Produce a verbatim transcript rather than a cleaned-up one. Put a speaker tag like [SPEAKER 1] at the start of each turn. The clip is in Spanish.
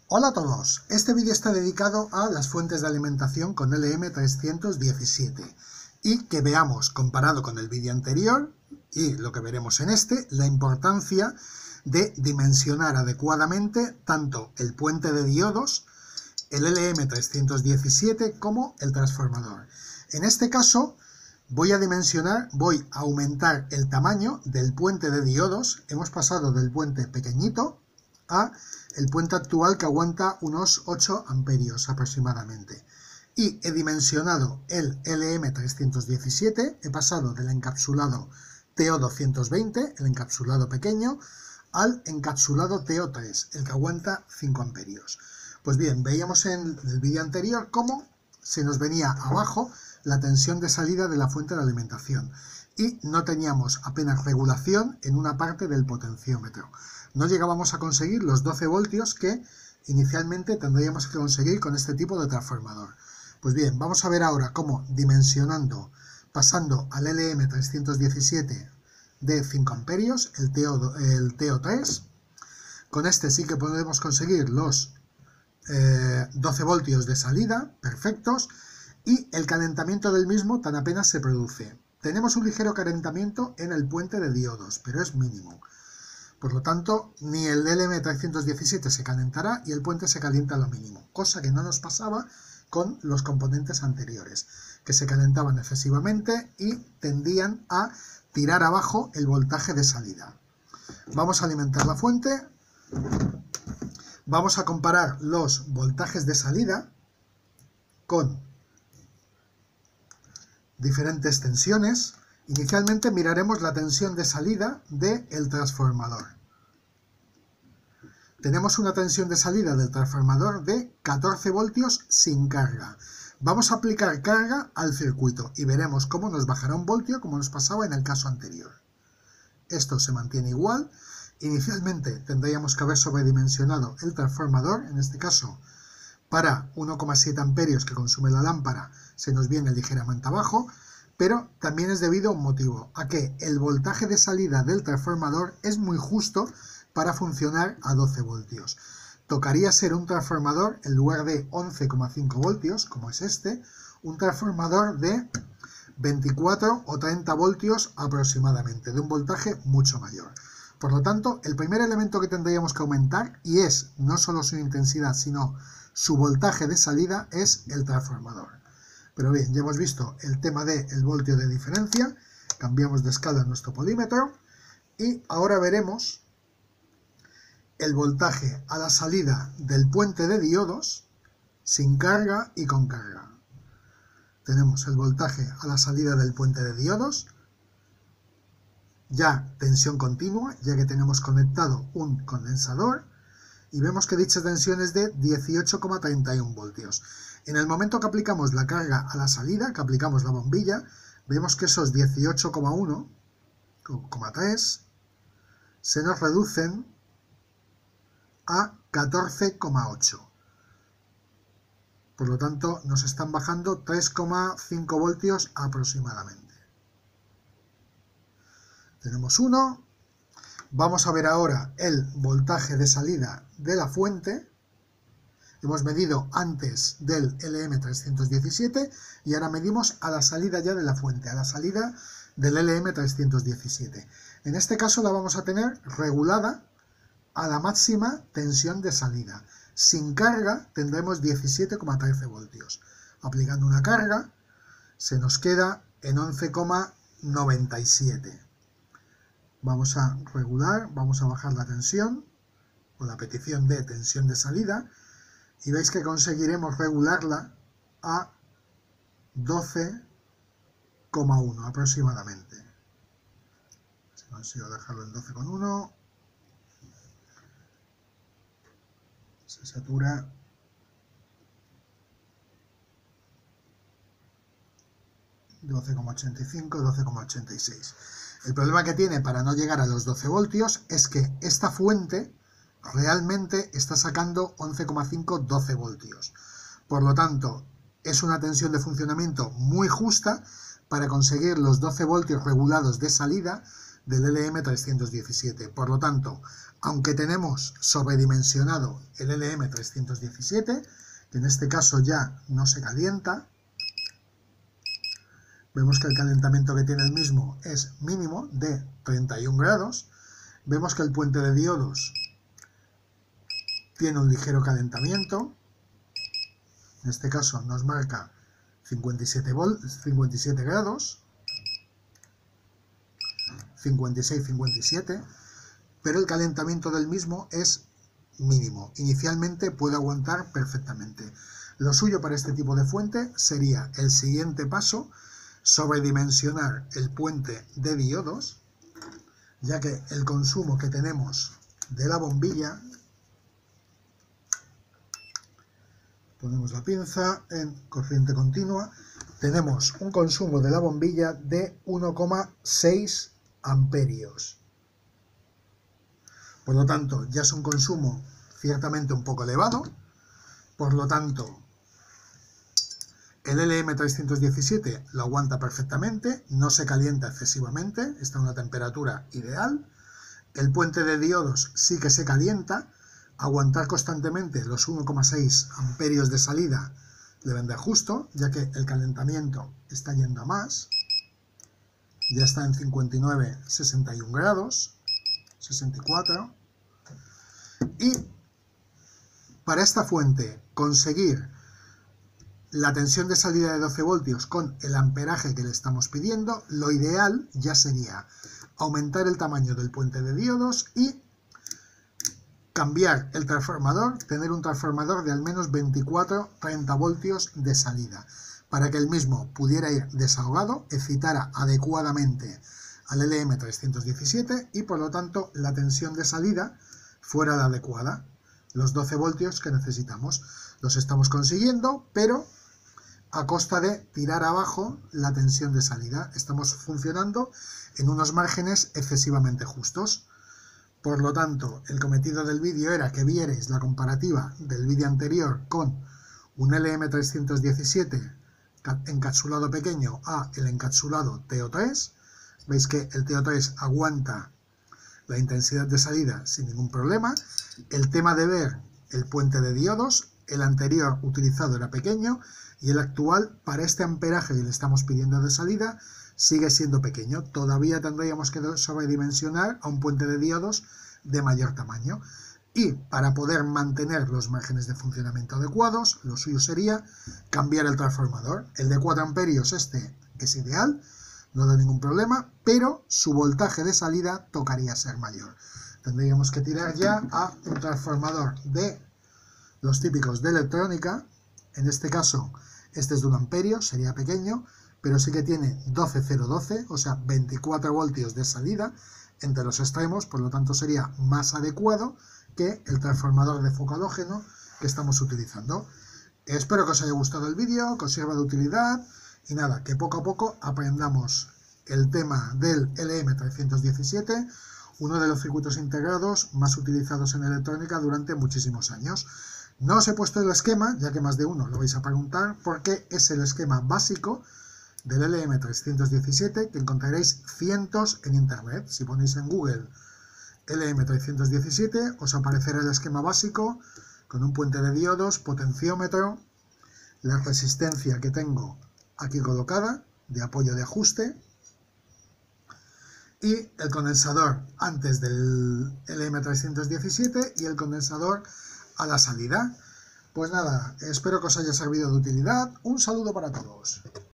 [SPEAKER 1] Hola a todos, este vídeo está dedicado a las fuentes de alimentación con L M trescientos diecisiete y que veamos, comparado con el vídeo anterior y lo que veremos en este, la importancia de dimensionar adecuadamente tanto el puente de diodos, el L M trescientos diecisiete como el transformador. En este caso voy a dimensionar, voy a aumentar el tamaño del puente de diodos. Hemos pasado del puente pequeñito a el puente actual que aguanta unos ocho amperios aproximadamente. Y he dimensionado el L M trescientos diecisiete, he pasado del encapsulado T O doscientos veinte, el encapsulado pequeño, al encapsulado T O tres, el que aguanta cinco amperios. Pues bien, veíamos en el vídeo anterior cómo se nos venía abajo la tensión de salida de la fuente de alimentación y no teníamos apenas regulación en una parte del potenciómetro. No llegábamos a conseguir los doce voltios que inicialmente tendríamos que conseguir con este tipo de transformador. Pues bien, vamos a ver ahora cómo dimensionando, pasando al L M trescientos diecisiete de cinco amperios, el T O, el T O tres, con este sí que podemos conseguir los eh, doce voltios de salida, perfectos, y el calentamiento del mismo tan apenas se produce. Tenemos un ligero calentamiento en el puente de diodos, pero es mínimo. Por lo tanto, ni el L M trescientos diecisiete se calentará y el puente se calienta a lo mínimo, cosa que no nos pasaba con los componentes anteriores, que se calentaban excesivamente y tendían a tirar abajo el voltaje de salida. Vamos a alimentar la fuente, vamos a comparar los voltajes de salida con diferentes tensiones. Inicialmente miraremos la tensión de salida del transformador. Tenemos una tensión de salida del transformador de catorce voltios sin carga. Vamos a aplicar carga al circuito y veremos cómo nos bajará un voltio como nos pasaba en el caso anterior. Esto se mantiene igual. Inicialmente tendríamos que haber sobredimensionado el transformador, en este caso para uno coma siete amperios que consume la lámpara se nos viene ligeramente abajo, pero también es debido a un motivo, a que el voltaje de salida del transformador es muy justo para funcionar a doce voltios. Tocaría ser un transformador, en lugar de once coma cinco voltios, como es este, un transformador de veinticuatro o treinta voltios aproximadamente, de un voltaje mucho mayor. Por lo tanto, el primer elemento que tendríamos que aumentar, y es no solo su intensidad, sino su voltaje de salida, es el transformador. Pero bien, ya hemos visto el tema del voltio de diferencia, cambiamos de escala en nuestro polímetro y ahora veremos el voltaje a la salida del puente de diodos sin carga y con carga. Tenemos el voltaje a la salida del puente de diodos, ya tensión continua, ya que tenemos conectado un condensador, y vemos que dicha tensión es de dieciocho coma treinta y uno voltios. En el momento que aplicamos la carga a la salida, que aplicamos la bombilla, vemos que esos dieciocho coma uno, coma tres, se nos reducen a catorce coma ocho. Por lo tanto, nos están bajando tres coma cinco voltios aproximadamente. Tenemos uno. Vamos a ver ahora el voltaje de salida de la fuente. Hemos medido antes del L M trescientos diecisiete y ahora medimos a la salida ya de la fuente, a la salida del L M trescientos diecisiete. En este caso la vamos a tener regulada a la máxima tensión de salida. Sin carga tendremos diecisiete coma trece voltios. Aplicando una carga se nos queda en once coma noventa y siete. Vamos a regular, vamos a bajar la tensión o la petición de tensión de salida y veis que conseguiremos regularla a doce coma uno aproximadamente. Si consigo dejarlo en doce coma uno, se satura. doce coma ochenta y cinco, doce coma ochenta y seis. El problema que tiene para no llegar a los doce voltios es que esta fuente realmente está sacando once coma cinco, doce voltios. Por lo tanto, es una tensión de funcionamiento muy justa para conseguir los doce voltios regulados de salida del L M trescientos diecisiete. Por lo tanto, aunque tenemos sobredimensionado el L M trescientos diecisiete, que en este caso ya no se calienta, vemos que el calentamiento que tiene el mismo es mínimo de treinta y un grados, vemos que el puente de diodos tiene un ligero calentamiento, en este caso nos marca cincuenta y siete, cincuenta y siete grados, cincuenta y seis, cincuenta y siete, pero el calentamiento del mismo es mínimo. Inicialmente puede aguantar perfectamente. Lo suyo para este tipo de fuente sería el siguiente paso, sobredimensionar el puente de diodos, ya que el consumo que tenemos de la bombilla, ponemos la pinza en corriente continua, tenemos un consumo de la bombilla de uno coma seis amperios. Por lo tanto, ya es un consumo ciertamente un poco elevado. Por lo tanto, el L M trescientos diecisiete lo aguanta perfectamente, no se calienta excesivamente, está a una temperatura ideal. El puente de diodos sí que se calienta. Aguantar constantemente los uno coma seis amperios de salida le vendrá justo, ya que el calentamiento está yendo a más. Ya está en cincuenta y nueve, sesenta y un grados, sesenta y cuatro. Y para esta fuente conseguir la tensión de salida de doce voltios con el amperaje que le estamos pidiendo, lo ideal ya sería aumentar el tamaño del puente de diodos y cambiar el transformador, tener un transformador de al menos veinticuatro a treinta voltios de salida, para que el mismo pudiera ir desahogado, excitara adecuadamente al L M trescientos diecisiete y por lo tanto la tensión de salida fuera la adecuada. Los doce voltios que necesitamos los estamos consiguiendo, pero a costa de tirar abajo la tensión de salida. Estamos funcionando en unos márgenes excesivamente justos. Por lo tanto, el cometido del vídeo era que vierais la comparativa del vídeo anterior con un L M trescientos diecisiete encapsulado pequeño a el encapsulado T O tres. Veis que el T O tres aguanta la intensidad de salida sin ningún problema. El tema de ver el puente de diodos, el anterior utilizado era pequeño y el actual, para este amperaje que le estamos pidiendo de salida, sigue siendo pequeño. Todavía tendríamos que sobredimensionar a un puente de diodos de mayor tamaño. Y para poder mantener los márgenes de funcionamiento adecuados, lo suyo sería cambiar el transformador. El de cuatro amperios, este es ideal, no da ningún problema, pero su voltaje de salida tocaría ser mayor. Tendríamos que tirar ya a un transformador de los típicos de electrónica. En este caso, este es de un amperio, sería pequeño, pero sí que tiene doce cero doce, o sea, veinticuatro voltios de salida entre los extremos, por lo tanto sería más adecuado que el transformador de foco halógeno que estamos utilizando. Espero que os haya gustado el vídeo, que os sirva de utilidad y nada, que poco a poco aprendamos el tema del L M trescientos diecisiete, uno de los circuitos integrados más utilizados en electrónica durante muchísimos años. No os he puesto el esquema, ya que más de uno lo vais a preguntar, porque es el esquema básico del L M trescientos diecisiete, que encontraréis cientos en internet. Si ponéis en Google L M trescientos diecisiete, os aparecerá el esquema básico con un puente de diodos, potenciómetro, la resistencia que tengo aquí colocada, de apoyo de ajuste, y el condensador antes del L M trescientos diecisiete y el condensador a la salida. Pues nada, espero que os haya servido de utilidad. Un saludo para todos.